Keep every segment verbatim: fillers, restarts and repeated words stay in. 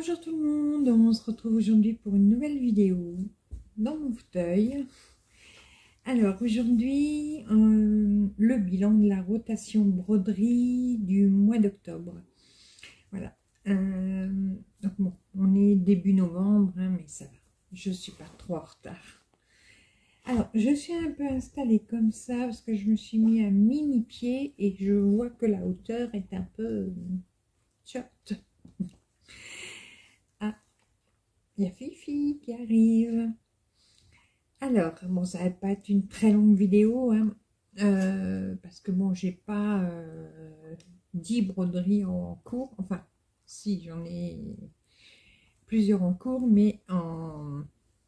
Bonjour tout le monde, on se retrouve aujourd'hui pour une nouvelle vidéo dans mon fauteuil. Alors aujourd'hui, euh, le bilan de la rotation broderie du mois d'octobre. Voilà. Euh, donc bon, on est début novembre, hein, mais ça va, je suis pas trop en retard. Alors, je suis un peu installée comme ça parce que je me suis mis un mini pied et je vois que la hauteur est un peu short. Il y a Fifi qui arrive. Alors, bon, ça va pas être une très longue vidéo, hein, euh, parce que bon, j'ai pas euh, dix broderies en cours. Enfin, si, j'en ai plusieurs en cours, mais en,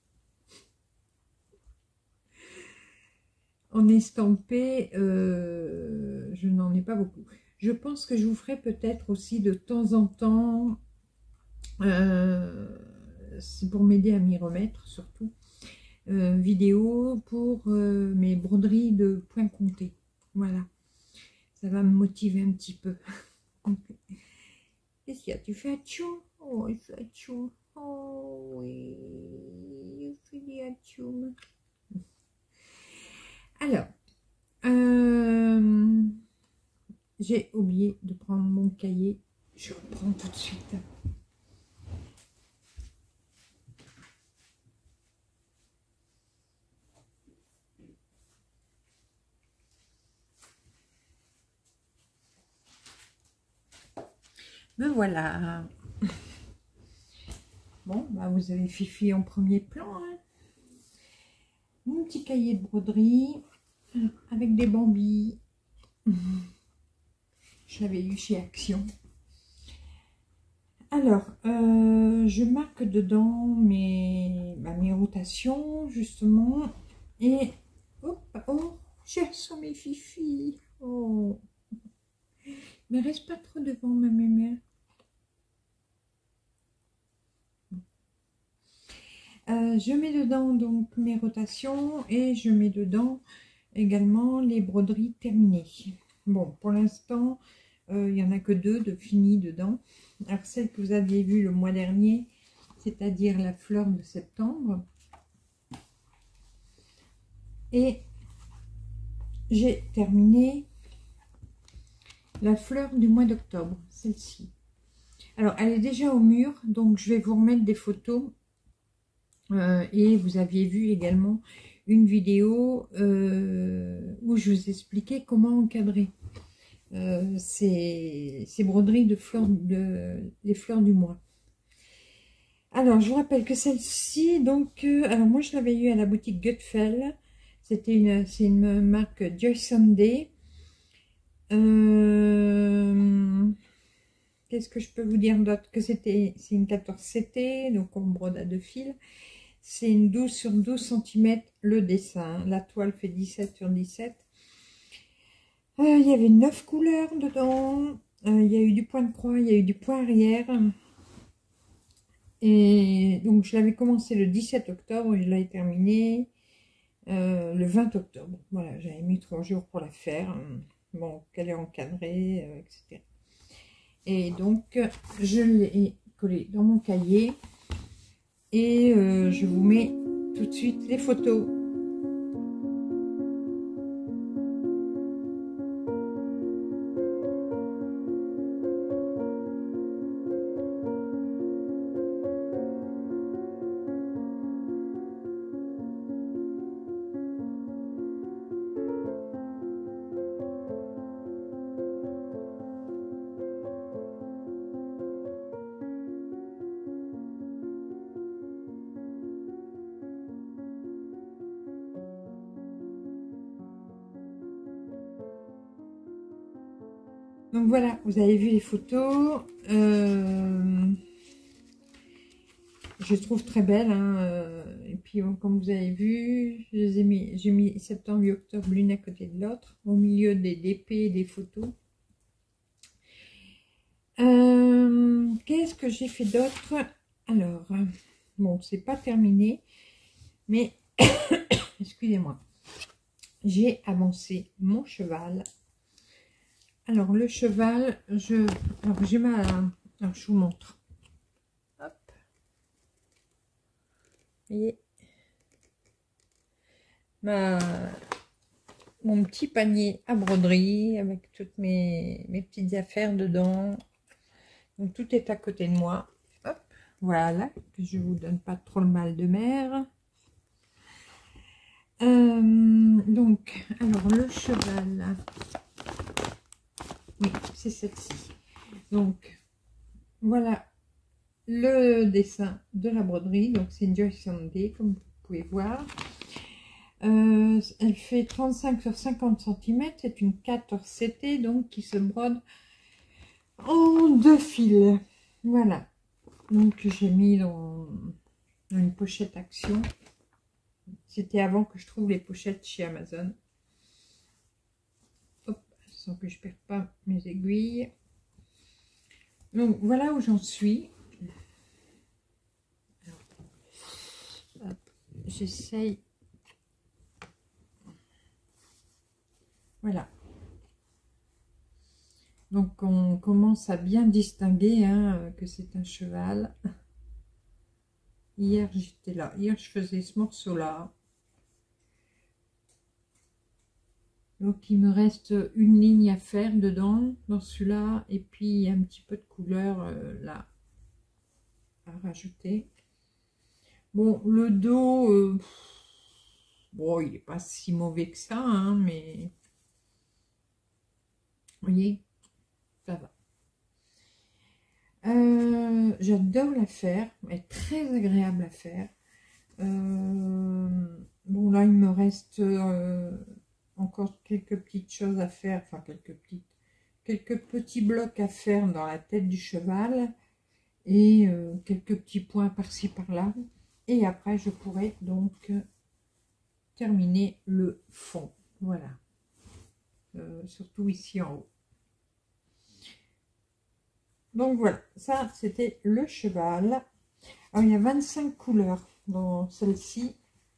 en estampé, euh, je n'en ai pas beaucoup. Je pense que je vous ferai peut-être aussi de temps en temps, euh, c'est pour m'aider à m'y remettre surtout, euh, vidéo pour euh, mes broderies de points comptés. Voilà, ça va me motiver un petit peu. Qu'est-ce qu'il y a? Tu fais atchoum? Oh, il fait atchoum. Oh oui, il fait des atchoum. Alors, euh, j'ai oublié de prendre mon cahier. Je reprends tout de suite. Me voilà. Bon, bah vous avez Fifi en premier plan. Hein. Mon petit cahier de broderie avec des bambis. Je l'avais eu chez Action. Alors, euh, je marque dedans mes, bah, mes rotations, justement. Et, hop, oh, j'ai assommé Fifi. Oh. Mais reste pas trop devant ma mémère. Euh, je mets dedans donc mes rotations et je mets dedans également les broderies terminées. Bon, pour l'instant, euh, il n'y en a que deux de finies dedans. Alors, celle que vous aviez vue le mois dernier, c'est-à-dire la fleur de septembre. Et j'ai terminé la fleur du mois d'octobre, celle-ci. Alors, elle est déjà au mur, donc je vais vous remettre des photos. Euh, et vous aviez vu également une vidéo euh, où je vous expliquais comment encadrer euh, ces, ces broderies de fleurs, de, les fleurs du mois. Alors, je vous rappelle que celle-ci, donc, euh, alors moi je l'avais eu à la boutique Gutfeld. C'était une, c'est une marque Joy Sunday. Euh, Qu'est-ce que je peux vous dire d'autre? Que c'était, c'est une quatorze C T, donc on brode à deux fils. C'est une douze sur douze centimètres le dessin. La toile fait dix-sept sur dix-sept. Euh, il y avait neuf couleurs dedans. Euh, il y a eu du point de croix, il y a eu du point arrière. Et donc je l'avais commencé le dix-sept octobre et je l'avais terminé euh, le vingt octobre. Voilà, j'avais mis trois jours pour la faire. Bon, qu'elle est encadrée, euh, et cetera. Et donc je l'ai collé dans mon cahier. Et euh, je vous mets tout de suite les photos. Donc voilà, vous avez vu les photos. Euh, je les trouve très belles. Hein. Et puis, comme vous avez vu, je les ai mis, j'ai mis septembre et octobre l'une à côté de l'autre, au milieu des D P et des photos. Euh, Qu'est-ce que j'ai fait d'autre? Alors, bon, c'est pas terminé, mais excusez-moi, j'ai avancé mon cheval. Alors, le cheval, je, alors, j'ai ma, alors, je vous montre. Hop. voyez, ma, mon petit panier à broderie avec toutes mes, mes petites affaires dedans. Donc tout est à côté de moi. Hop, voilà, que je vous donne pas trop le mal de mer. Euh, donc, alors le cheval, oui, c'est celle-ci. Donc, voilà le dessin de la broderie. Donc, c'est une Joy Sunday, comme vous pouvez voir. Euh, elle fait trente-cinq sur cinquante centimètres. C'est une quatorze C T, donc qui se brode en deux fils. Voilà. Donc, j'ai mis dans, dans une pochette action. C'était avant que je trouve les pochettes chez Amazon. Hop, sans que je ne perde pas mes aiguilles. Donc, voilà où j'en suis. J'essaye. Voilà. Donc, on commence à bien distinguer hein, que c'est un cheval. Hier, j'étais là. Hier, je faisais ce morceau-là. Donc, il me reste une ligne à faire dedans, dans celui-là. Et puis, il y a un petit peu de couleur euh, là à rajouter. Bon, le dos, euh, bon, il n'est pas si mauvais que ça, hein, mais vous voyez, ça va. Euh, J'adore la faire, elle est très agréable à faire. Euh, bon, là, il me reste euh, encore quelques petites choses à faire, enfin, quelques petites, quelques petits blocs à faire dans la tête du cheval et euh, quelques petits points par-ci, par-là. Et après, je pourrai donc terminer le fond. Voilà. Euh, surtout ici en haut. Donc voilà, ça c'était le cheval. Alors il y a vingt-cinq couleurs dans celle-ci.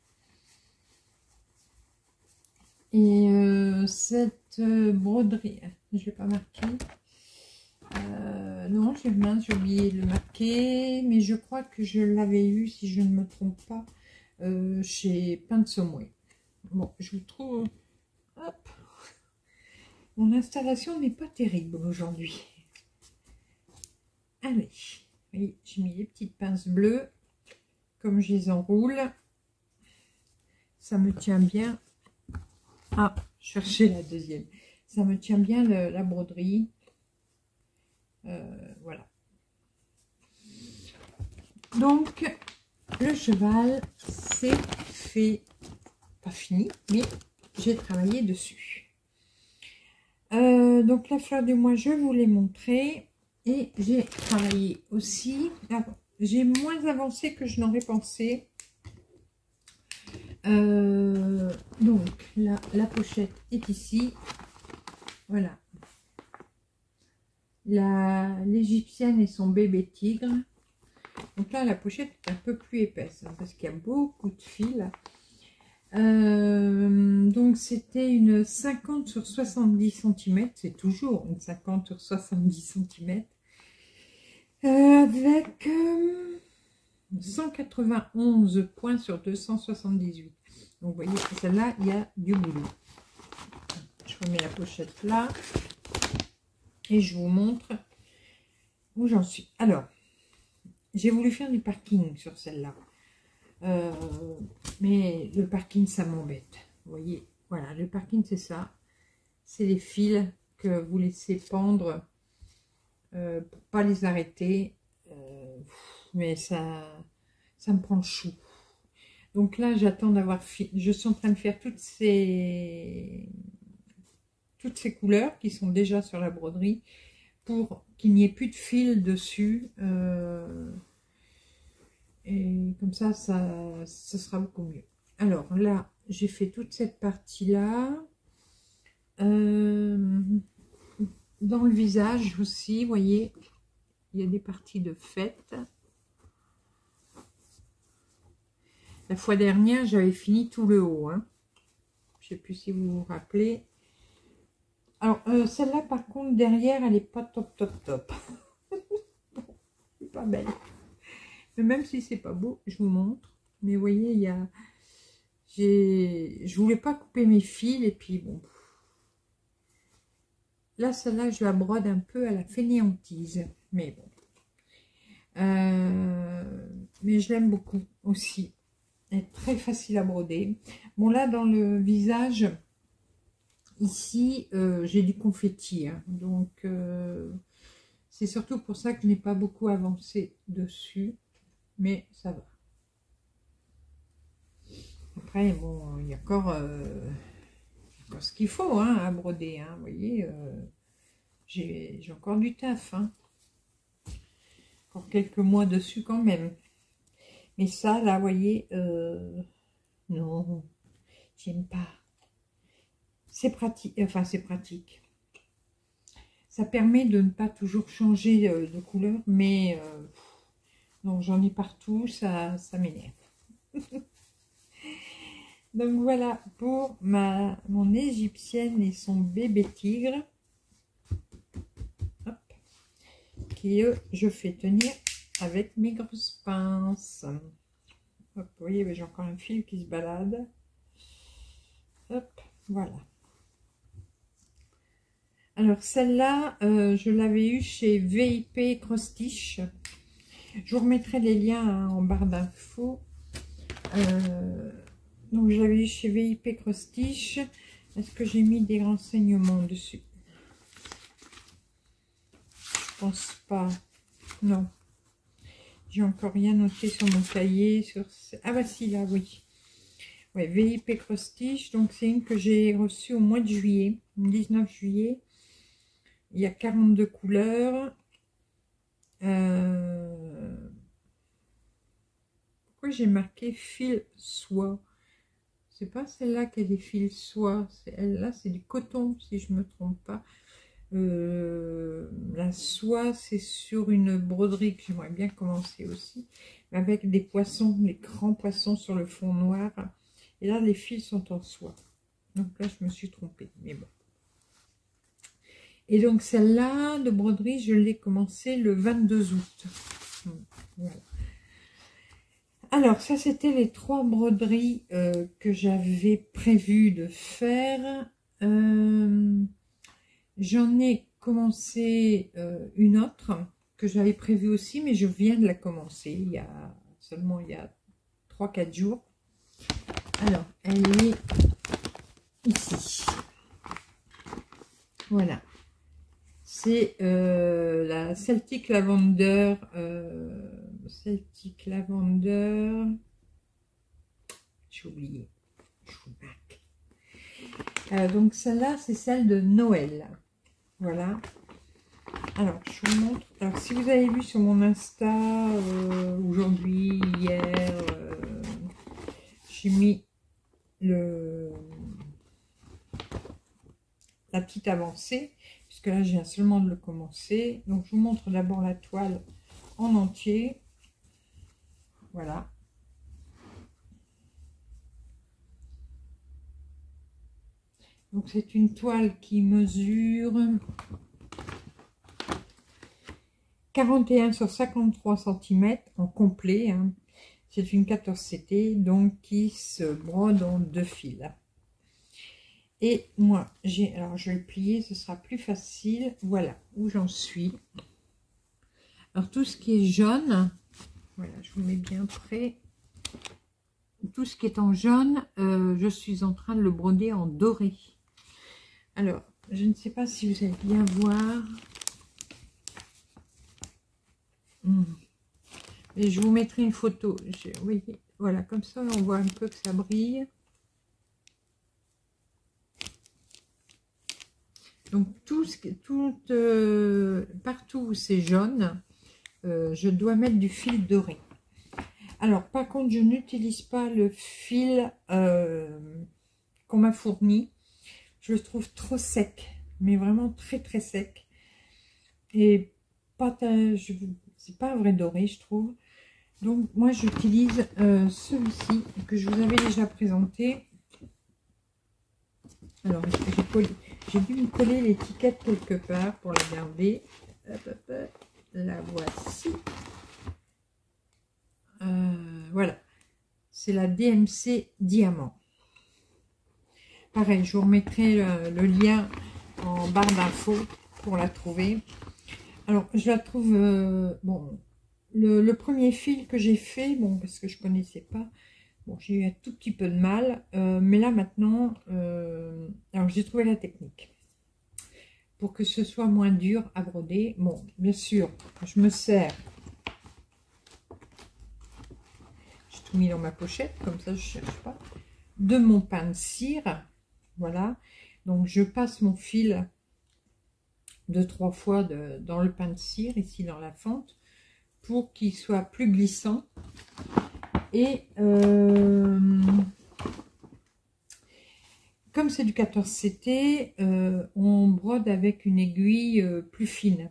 Et euh, cette euh, broderie, je ne l'ai pas marqué. Euh, non, j'ai oublié de le marquer, mais je crois que je l'avais eu, si je ne me trompe pas, euh, chez Pain de Sommeil. Bon, je vous trouve... Hop. Mon installation n'est pas terrible aujourd'hui. Allez, vous voyez, j'ai mis les petites pinces bleues, comme je les enroule. Ça me tient bien. Ah, chercher la deuxième. Ça me tient bien le, la broderie. Euh, voilà. Donc, le cheval, c'est fait. Pas fini, mais j'ai travaillé dessus. Euh, donc, la fleur du mois, je vous l'ai montré. Et j'ai travaillé aussi. J'ai moins avancé que je n'aurais pensé. Euh, donc, là, la pochette est ici. Voilà. L'égyptienne et son bébé tigre. Donc là, la pochette est un peu plus épaisse hein, parce qu'il y a beaucoup de fils. Euh, donc, c'était une cinquante sur soixante-dix centimètres. C'est toujours une cinquante sur soixante-dix centimètres. Euh, avec euh, cent quatre-vingt-onze points sur deux cent soixante-dix-huit. Donc, vous voyez, celle-là, il y a du boulot. Je remets la pochette là. Et je vous montre où j'en suis. Alors, j'ai voulu faire du parking sur celle-là. Euh, mais le parking, ça m'embête. Vous voyez, voilà, le parking, c'est ça. C'est les fils que vous laissez pendre euh, pour pas les arrêter. Euh, mais ça, ça me prend le chou. Donc là, j'attends d'avoir fini. Je suis en train de faire toutes ces... toutes ces couleurs qui sont déjà sur la broderie pour qu'il n'y ait plus de fil dessus. Euh, et comme ça, ça, ça sera beaucoup mieux. Alors là, j'ai fait toute cette partie-là. Euh, dans le visage aussi, vous voyez, il y a des parties de fête. La fois dernière, j'avais fini tout le haut. Hein. Je ne sais plus si vous vous rappelez. Alors, euh, celle-là, par contre, derrière, elle n'est pas top, top, top. C'est pas belle. Mais même si c'est pas beau, je vous montre. Mais vous voyez, il y a... Je voulais pas couper mes fils, et puis bon... Là, celle-là, je la brode un peu à la fainéantise. Mais bon. Euh, mais je l'aime beaucoup aussi. Elle est très facile à broder. Bon, là, dans le visage, ici, euh, j'ai du confetti. Hein, donc, euh, c'est surtout pour ça que je n'ai pas beaucoup avancé dessus. Mais ça va. Après, bon, il y a encore... Euh, ce qu'il faut hein, à broder, hein, vous voyez, euh, j'ai encore du taf, hein. Encore quelques mois dessus quand même. Mais ça, là, vous voyez, euh, non, j'aime pas. C'est pratique, enfin c'est pratique. Ça permet de ne pas toujours changer de couleur, mais euh, non, j'en ai partout, ça, ça m'énerve. Donc voilà pour ma mon égyptienne et son bébé tigre. Hop. Qui euh, je fais tenir avec mes grosses pinces. Hop, vous voyez, j'ai encore un fil qui se balade. Hop, voilà. Alors celle-là, euh, je l'avais eu chez V I P Cross Stitch. Je vous remettrai les liens hein, en barre d'infos. Euh, Donc, je l'avais eu chez V I P Cross Stitch. Est-ce que j'ai mis des renseignements dessus? Je pense pas. Non. J'ai encore rien noté sur mon cahier. Sur... Ah bah si, là, oui. Ouais, V I P Cross Stitch. Donc, c'est une que j'ai reçue au mois de juillet. Le dix-neuf juillet. Il y a quarante-deux couleurs. Euh... Pourquoi j'ai marqué fil soie? C'est pas celle-là qui a des fils soie, elle-là c'est du coton si je me trompe pas. Euh, la soie c'est sur une broderie que j'aimerais bien commencer aussi, avec des poissons, des grands poissons sur le fond noir. Et là les fils sont en soie. Donc là je me suis trompée, mais bon. Et donc celle-là de broderie je l'ai commencé le vingt-deux août. Voilà. Alors, ça, c'était les trois broderies euh, que j'avais prévu de faire. Euh, J'en ai commencé euh, une autre que j'avais prévue aussi, mais je viens de la commencer il y a seulement il y a trois quatre jours. Alors, elle est ici. Voilà. C'est euh, la Celtic Lavender... Euh, Celtic Lavender, j'ai oublié, euh, donc celle-là c'est celle de Noël, voilà. Alors je vous montre, alors si vous avez vu sur mon Insta euh, aujourd'hui, hier, euh, j'ai mis le la petite avancée, puisque là je viens seulement de le commencer. Donc je vous montre d'abord la toile en entier. Voilà. Donc c'est une toile qui mesure quarante et un sur cinquante-trois centimètres en complet. Hein. C'est une quatorze C T, donc qui se brode en deux fils. Et moi, j'ai, alors je vais le plier, ce sera plus facile. Voilà où j'en suis. Alors tout ce qui est jaune, voilà, je vous mets bien près. Tout ce qui est en jaune, euh, je suis en train de le broder en doré. Alors, je ne sais pas si vous allez bien voir. Mmh. Et je vous mettrai une photo. Je, oui, voilà, comme ça, on voit un peu que ça brille. Donc, tout ce qui, tout, euh, partout où c'est jaune, euh, je dois mettre du fil doré. Alors, par contre, je n'utilise pas le fil euh, qu'on m'a fourni. Je le trouve trop sec, mais vraiment très très sec. Et pas, c'est pas un vrai doré, je trouve. Donc, moi, j'utilise euh, celui-ci que je vous avais déjà présenté. Alors, j'ai dû me coller l'étiquette quelque part pour la garder. Hop, hop, hop. La voici. Euh, voilà, c'est la D M C Diamant. Pareil, je vous remettrai le, le lien en barre d'infos pour la trouver. Alors, je la trouve... Euh, bon, le, le premier fil que j'ai fait, bon, parce que je ne connaissais pas, bon, j'ai eu un tout petit peu de mal. Euh, mais là, maintenant, euh, alors j'ai trouvé la technique. Pour que ce soit moins dur à broder. Bon, bien sûr, je me sers. J'ai tout mis dans ma pochette, comme ça je ne cherche pas. De mon pain de cire. Voilà. Donc, je passe mon fil deux, trois fois de, dans le pain de cire, ici dans la fente, pour qu'il soit plus glissant. Et euh, comme c'est du quatorze C T, euh, on brode avec une aiguille euh, plus fine.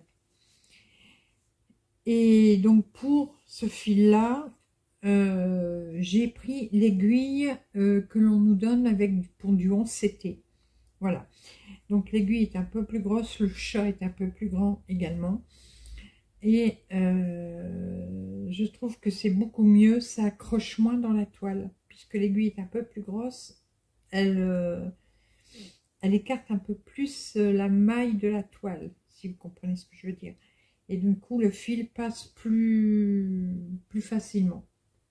Et donc pour ce fil-là, euh, j'ai pris l'aiguille euh, que l'on nous donne avec pour du onze C T. Voilà. Donc l'aiguille est un peu plus grosse, le chat est un peu plus grand également. Et euh, je trouve que c'est beaucoup mieux, ça accroche moins dans la toile. Puisque l'aiguille est un peu plus grosse, elle, euh, elle écarte un peu plus la maille de la toile, si vous comprenez ce que je veux dire. Et du coup, le fil passe plus, plus facilement.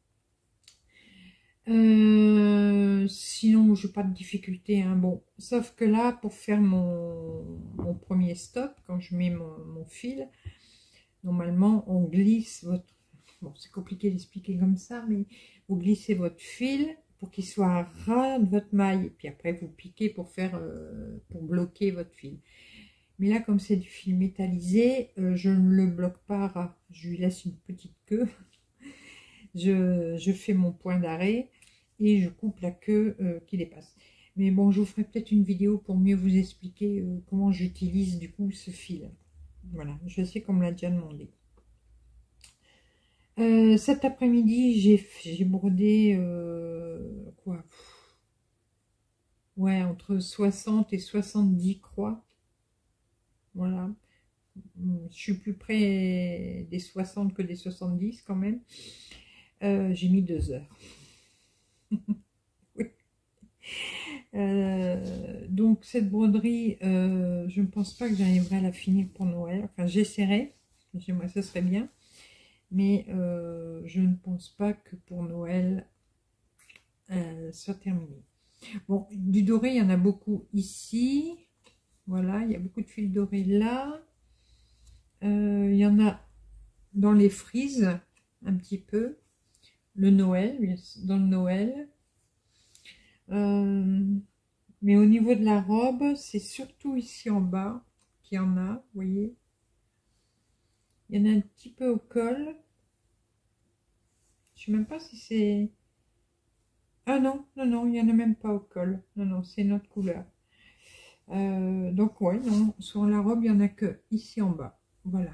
Euh, sinon, je n'ai pas de difficulté. Hein. Bon, sauf que là, pour faire mon, mon premier stop, quand je mets mon, mon fil, normalement, on glisse votre... Bon, c'est compliqué d'expliquer comme ça, mais vous glissez votre fil pour qu'il soit ras de votre maille. Et puis après, vous piquez pour faire, euh, pour bloquer votre fil. Mais là, comme c'est du fil métallisé, euh, je ne le bloque pas ras. Je lui laisse une petite queue. je, je fais mon point d'arrêt et je coupe la queue euh, qui dépasse. Mais bon, je vous ferai peut-être une vidéo pour mieux vous expliquer euh, comment j'utilise du coup ce fil. Voilà, je sais qu'on me l'a déjà demandé. Euh, cet après-midi, j'ai brodé euh, quoi ouais, entre soixante et soixante-dix croix. Voilà. Je suis plus près des soixante que des soixante-dix quand même. Euh, j'ai mis deux heures. Oui. Euh, donc cette broderie, euh, je ne pense pas que j'arriverai à la finir pour Noël. Enfin, j'essaierai. J'aimerais, ce serait bien. Mais euh, je ne pense pas que pour Noël, euh, soit terminé. Bon, du doré, il y en a beaucoup ici. Voilà, il y a beaucoup de fils dorés là. Euh, il y en a dans les frises, un petit peu. Le Noël, dans le Noël. Euh, mais au niveau de la robe, c'est surtout ici en bas qu'il y en a, vous voyez. Il y en a un petit peu au col. Je ne sais même pas si c'est... Ah non, non, non, il n'y en a même pas au col. Non, non, c'est notre couleur. Euh, donc, ouais, non, sur la robe, il n'y en a que ici en bas. Voilà.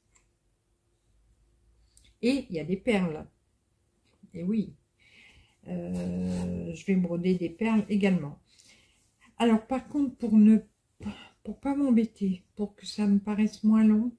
Et il y a des perles. Et oui. Euh, je vais broder des perles également. Alors, par contre, pour ne pour pas m'embêter, pour que ça me paraisse moins long,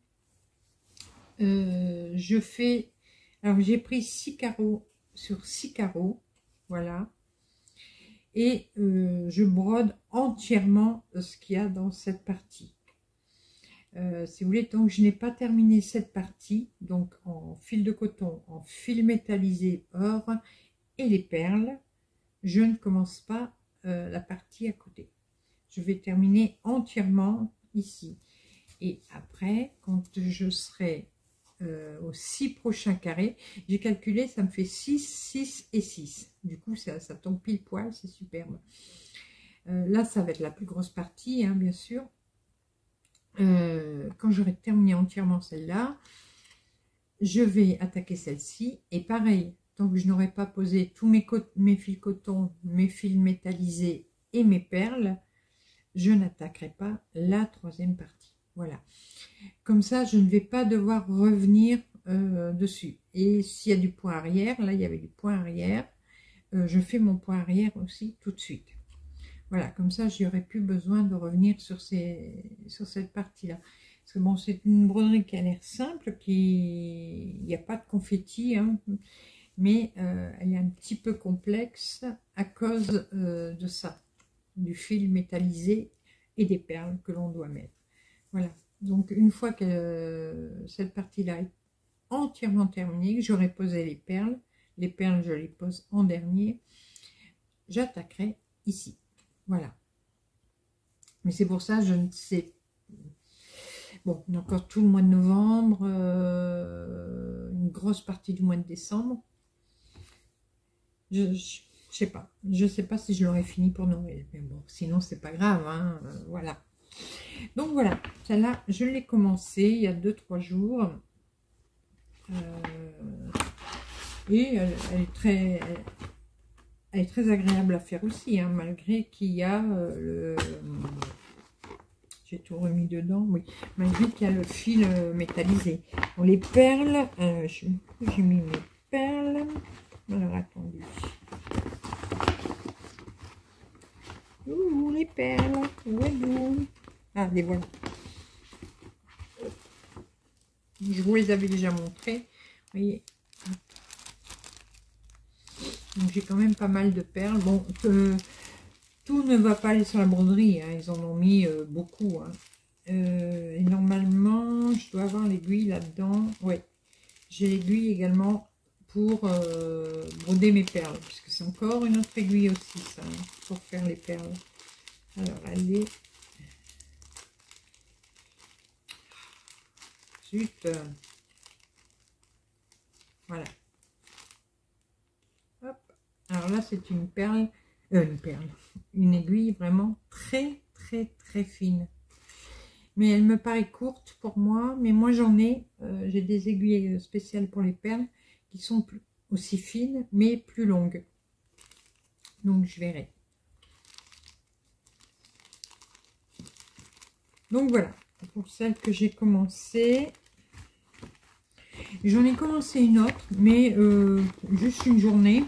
euh, je fais... Alors, j'ai pris six carreaux sur six carreaux. Voilà. Et euh, je brode entièrement ce qu'il y a dans cette partie. Euh, si vous voulez, tant que je n'ai pas terminé cette partie, donc en fil de coton, en fil métallisé or et les perles, je ne commence pas euh, la partie à côté. Je vais terminer entièrement ici. Et après, quand je serai euh, aux six prochains carrés, j'ai calculé, ça me fait six, six et six. Du coup, ça, ça tombe pile poil, c'est superbe. Euh, là, ça va être la plus grosse partie, hein, bien sûr. Euh, quand j'aurai terminé entièrement celle-là, je vais attaquer celle-ci. Et pareil, tant que je n'aurai pas posé tous mes, mes fils coton, mes fils métallisés et mes perles, je n'attaquerai pas la troisième partie. Voilà. Comme ça, je ne vais pas devoir revenir euh, dessus. Et s'il y a du point arrière, là, il y avait du point arrière, euh, je fais mon point arrière aussi tout de suite. Voilà, comme ça, je n'aurai plus besoin de revenir sur, ces, sur cette partie-là. Parce que bon, c'est une broderie qui a l'air simple, qui il n'y a pas de confetti, hein, mais euh, elle est un petit peu complexe à cause euh, de ça, du fil métallisé et des perles que l'on doit mettre. Voilà, donc une fois que euh, cette partie-là est entièrement terminée, que j'aurai posé les perles, les perles je les pose en dernier, j'attaquerai ici. Voilà. Mais c'est pour ça, je ne sais. Bon, on a encore tout le mois de novembre, euh, une grosse partie du mois de décembre. Je ne sais pas. Je sais pas si je l'aurais fini pour Noël. Mais bon, sinon, c'est pas grave. Hein, euh, voilà. Donc voilà, celle-là, je l'ai commencé il y a deux trois jours. Euh, et elle, elle est très... Elle, elle est très agréable à faire aussi, hein, malgré qu'il y a euh, le... J'ai tout remis dedans, oui. Malgré qu'il y a le fil euh, métallisé. Bon, les perles, euh, j'ai mis mes perles. Alors, attendez. Ouh, les perles. Où êtes-vous? Ah, les voilà. Je vous les avais déjà montrées. Vous voyez. Donc, j'ai quand même pas mal de perles. Bon, euh, tout ne va pas aller sur la broderie, hein. Ils en ont mis euh, beaucoup. Hein. Euh, et normalement, je dois avoir l'aiguille là-dedans. Ouais, j'ai l'aiguille également pour euh, broder mes perles. Parce que c'est encore une autre aiguille aussi, ça, hein, pour faire les perles. Alors, elle est... Zut. Voilà. Hop. Alors là, c'est une perle... Euh, une perle. Une aiguille vraiment très, très, très fine. Mais elle me paraît courte pour moi. Mais moi, j'en ai. Euh, j'ai des aiguilles spéciales pour les perles qui sont plus, aussi fines, mais plus longues. Donc, je verrai. Donc, voilà. Pour celle que j'ai commencé. J'en ai commencé une autre, mais euh, juste une journée.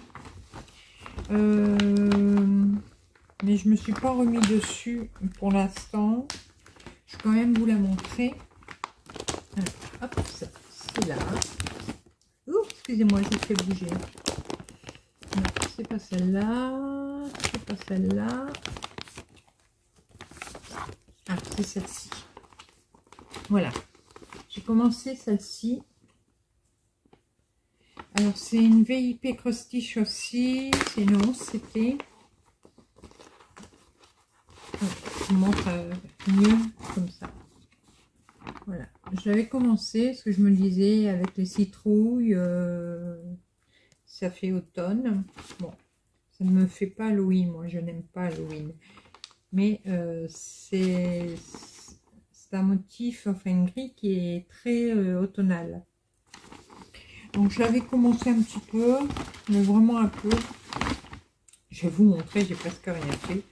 Euh, mais je me suis pas remis dessus pour l'instant. Je vais quand même vous la montrer. Alors, hop, c'est là. Ouh, excusez-moi, j'ai fait bouger. C'est pas celle-là. C'est pas celle-là. Ah, c'est celle-ci. Voilà. J'ai commencé celle-ci. Alors, c'est une V I P cross-stitch aussi. C'est une onze, c'était. Je vous montre euh, mieux comme ça. Voilà. Je l'avais commencé parce que je me disais avec les citrouilles, euh, ça fait automne. Bon, ça ne me fait pas Halloween. Moi, je n'aime pas Halloween. Mais euh, c'est un motif, enfin une grille qui est très euh, automnale. Donc je l'avais commencé un petit peu, mais vraiment un peu. Je vais vous montrer, j'ai presque rien fait.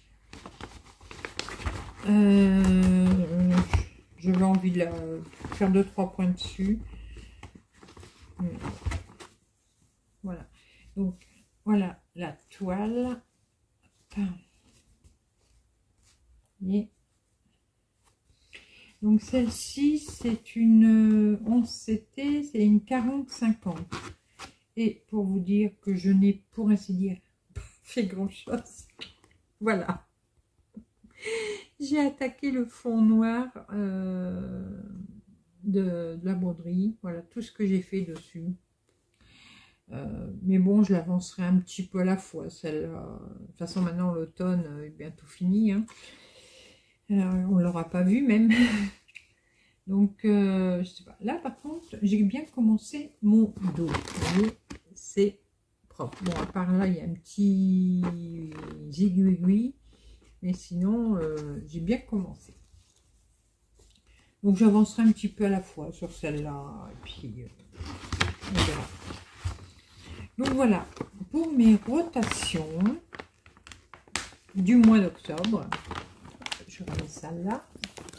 Euh, J'avais envie de la, faire deux trois points dessus. Voilà. Donc voilà la toile. Et donc celle-ci, c'est une onze C T, c'est une quarante cinquante. Et pour vous dire que je n'ai, pour ainsi dire, pas fait grand-chose. Voilà. J'ai attaqué le fond noir euh, de, de la broderie. Voilà tout ce que j'ai fait dessus. Euh, mais bon, je l'avancerai un petit peu à la fois. Celle-là. De toute façon, maintenant, l'automne est bientôt fini. Hein. Euh, on ne l'aura pas vu même. Donc, euh, je sais pas. Là, par contre, j'ai bien commencé mon dos. C'est propre. Bon, à part là, il y a un petit aiguille. Mais sinon, euh, j'ai bien commencé. Donc, j'avancerai un petit peu à la fois sur celle-là. Et puis, euh, on verra. Donc, voilà. Pour mes rotations du mois d'octobre, je remets ça là.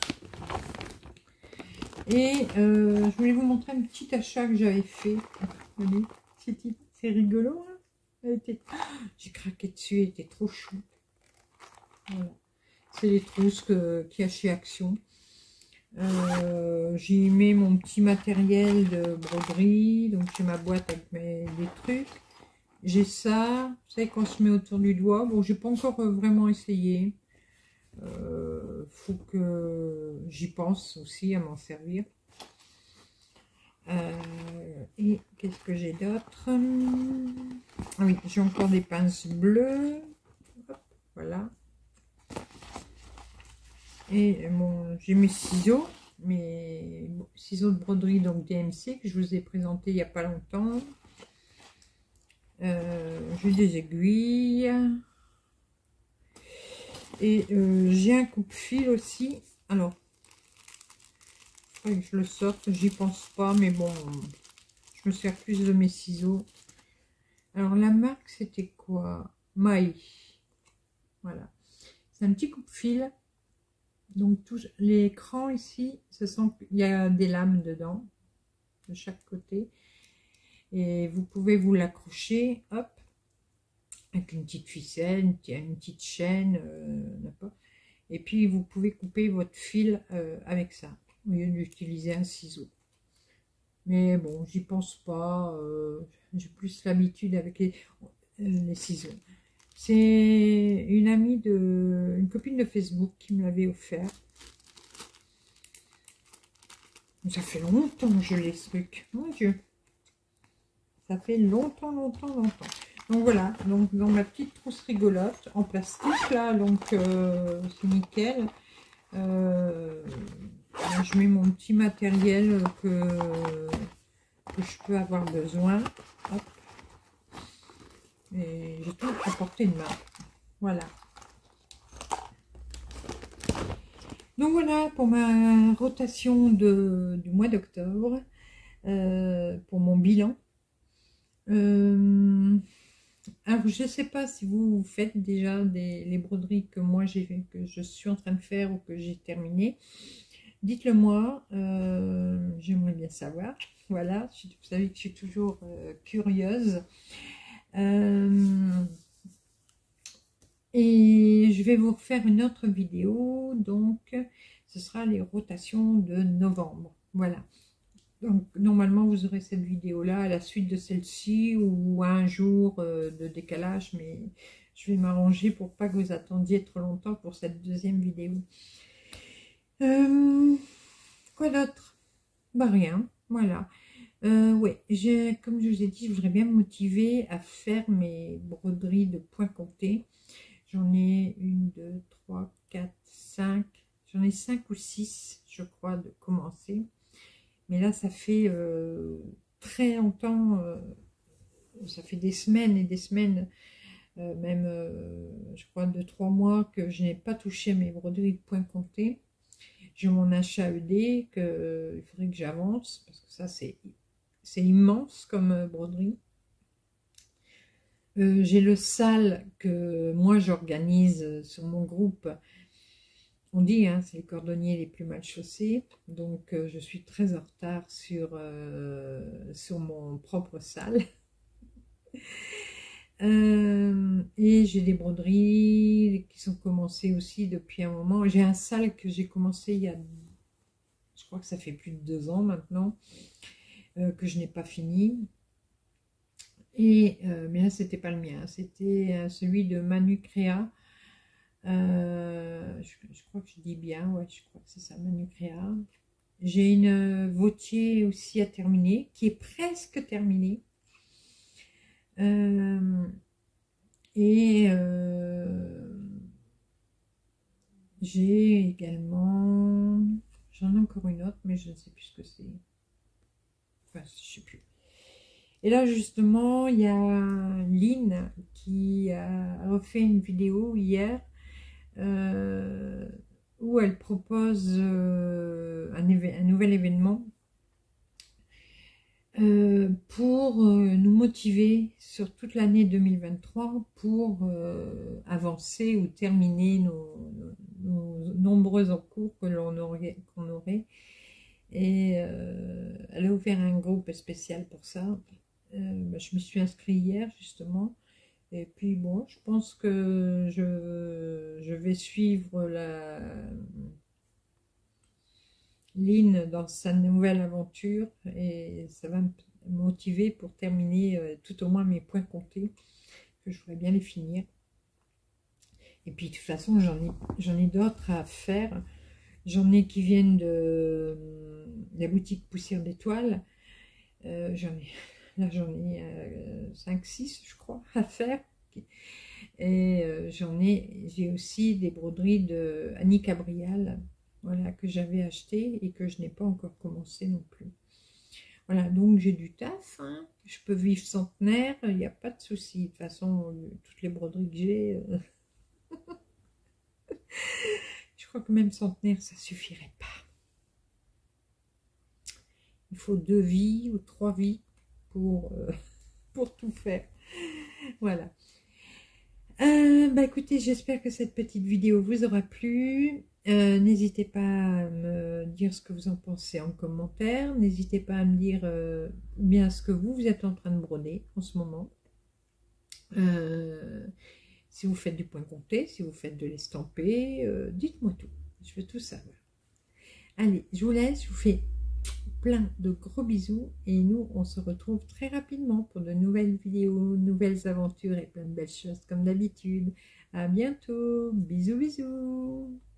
Et euh, je voulais vous montrer un petit achat que j'avais fait. C'est rigolo. Hein, était... J'ai craqué dessus, elle était trop chou. Voilà. C'est les trousses que, qu'il y a chez Action. Euh, J'y mets mon petit matériel de broderie. Donc j'ai ma boîte avec mes, des trucs. J'ai ça. Vous savez qu'on se met autour du doigt. Bon, j'ai pas encore vraiment essayé. Euh, faut que j'y pense aussi à m'en servir. Euh, et qu'est-ce que j'ai d'autre? Ah oui, j'ai encore des pinces bleues. Hop, voilà. Et bon, j'ai mes ciseaux, mes ciseaux de broderie, donc D M C, que je vous ai présenté il n'y a pas longtemps. Euh, j'ai des aiguilles. Et euh, j'ai un coupe-fil aussi. Alors, il faudrait que je le sorte, j'y pense pas, mais bon, je me sers plus de mes ciseaux. Alors, la marque, c'était quoi? Mai. Voilà. C'est un petit coupe-fil. Donc, tous les crans ici, ce sont, il y a des lames dedans, de chaque côté. Et vous pouvez vous l'accrocher, hop, avec une petite ficelle, une petite chaîne, euh, n'importe. Et puis, vous pouvez couper votre fil euh, avec ça, au lieu d'utiliser un ciseau. Mais bon, j'y pense pas. Euh, j'ai plus l'habitude avec les, les ciseaux. C'est une amie de, une copine de Facebook qui me l'avait offert. Ça fait longtemps que je l'ai ce truc. Mon Dieu. Ça fait longtemps, longtemps, longtemps. Donc voilà, donc dans ma petite trousse rigolote en plastique là, donc euh, c'est nickel. Euh, je mets mon petit matériel que, que je peux avoir besoin. Hop. Et j'ai tout à portée de main. Voilà. Donc voilà pour ma rotation de, du mois d'octobre, euh, pour mon bilan. Euh, alors je ne sais pas si vous faites déjà des, les broderies que moi j'ai que je suis en train de faire ou que j'ai terminé. Dites-le moi, euh, j'aimerais bien savoir. Voilà, vous savez que je suis toujours euh, curieuse. Euh, et je vais vous refaire une autre vidéo, donc ce sera les rotations de novembre. Voilà. Donc normalement vous aurez cette vidéo là à la suite de celle-ci ou à un jour euh, de décalage, mais je vais m'arranger pour pas que vous attendiez trop longtemps pour cette deuxième vidéo. Euh, quoi d'autre? Bah rien, voilà. Euh, ouais, j'ai, comme je vous ai dit, je voudrais bien me motiver à faire mes broderies de points comptés. J'en ai une, deux, trois, quatre, cinq. J'en ai cinq ou six, je crois, de commencer. Mais là, ça fait euh, très longtemps, euh, ça fait des semaines et des semaines, euh, même, euh, je crois, deux, trois mois que je n'ai pas touché mes broderies de points comptés. J'ai mon H A E D, que, il faudrait que j'avance, parce que ça, c'est immense comme broderie. Euh, j'ai le sale que moi j'organise sur mon groupe. On dit, hein, c'est les cordonniers les plus mal chaussés. Donc euh, je suis très en retard sur, euh, sur mon propre sale. euh, et j'ai des broderies qui sont commencées aussi depuis un moment. J'ai un sale que j'ai commencé il y a, je crois que ça fait plus de deux ans maintenant, euh, que je n'ai pas fini. Et, euh, mais là, c'était pas le mien, c'était euh, celui de Manu Créa. Euh, je, je crois que je dis bien, ouais, je crois que c'est ça, Manu Créa. J'ai une Vautier aussi à terminer, qui est presque terminée. Euh, et euh, j'ai également, j'en ai encore une autre, mais je ne sais plus ce que c'est. Enfin, je sais plus. Et là, justement, il y a Lynn qui a refait une vidéo hier euh, où elle propose euh, un, un nouvel événement euh, pour euh, nous motiver sur toute l'année deux mille vingt-trois pour euh, avancer ou terminer nos, nos, nos nombreux encours que l'on aurait, qu'on aurait. Et euh, elle a ouvert un groupe spécial pour ça. Euh, bah, je me suis inscrite hier justement, et puis bon, je pense que je, je vais suivre la, Lynn dans sa nouvelle aventure et ça va me motiver pour terminer euh, tout au moins mes points comptés, que je voudrais bien les finir. Et puis de toute façon, j'en ai, j'en ai d'autres à faire. J'en ai qui viennent de, de la boutique Poussière d'étoiles. Euh, j'en ai, là, j'en ai euh, cinq six, je crois, à faire. Et euh, j'en ai, j'ai aussi des broderies de Annie Cabrial, voilà, que j'avais acheté et que je n'ai pas encore commencé non plus. Voilà, donc j'ai du taf, hein. Je peux vivre centenaire, il n'y a pas de souci. De toute façon, toutes les broderies que j'ai... Euh... Je crois que même centenaire, ça suffirait pas. Il faut deux vies ou trois vies pour, euh, pour tout faire. Voilà. Euh, bah écoutez, j'espère que cette petite vidéo vous aura plu. Euh, n'hésitez pas à me dire ce que vous en pensez en commentaire. N'hésitez pas à me dire euh, bien ce que vous, vous êtes en train de broder en ce moment. Euh, Si vous faites du point compté, si vous faites de l'estampé, euh, dites-moi tout. Je veux tout savoir. Allez, je vous laisse, je vous fais plein de gros bisous et nous, on se retrouve très rapidement pour de nouvelles vidéos, nouvelles aventures et plein de belles choses comme d'habitude. À bientôt. Bisous, bisous.